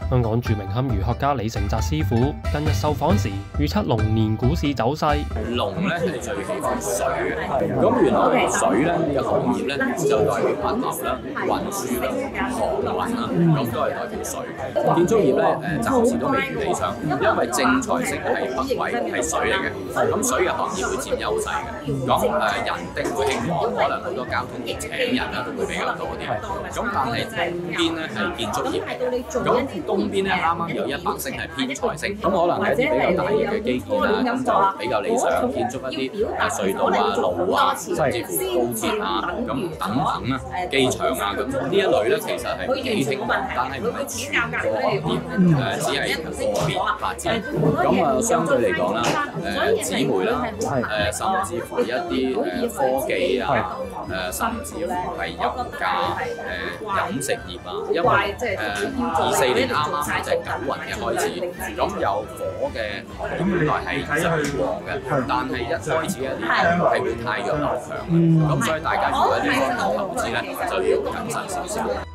香港著名堪輿學家李成澤師傅近日受訪時預測龍年股市走勢。 龍咧係最喜歡水嘅，咁原來水咧嘅行業咧就代表物流啦、運輸啦、航運啦，咁都係代表水。建築業咧暫時都未如理想，因為正財星係北位係水嚟嘅，咁水嘅行業會佔優勢嘅。咁人丁會興旺，可能好多交通業請人啦都會比較多啲。咁但係東邊咧係建築業嚟嘅，咁東邊咧啱啱有100星係偏財星，咁可能係一啲比較大型嘅基建啊，咁就比較理想，建築一啲隧道啊、路啊，甚至乎高鐵啊，咁等等啊，機場啊，咁呢一類咧其實係幾興旺，但係唔係全個行業，只係個別發展。咁相對嚟講啦，紙媒啦，甚至乎一啲科技啊，甚至乎係油價、飲食業啊，因為24年啱啱就係9運嘅開始，咁有火嘅行業本來係上旺嘅，但係一開始一年係會太弱流強嘅，咁所以大家如果呢方面投資咧就要謹慎少少。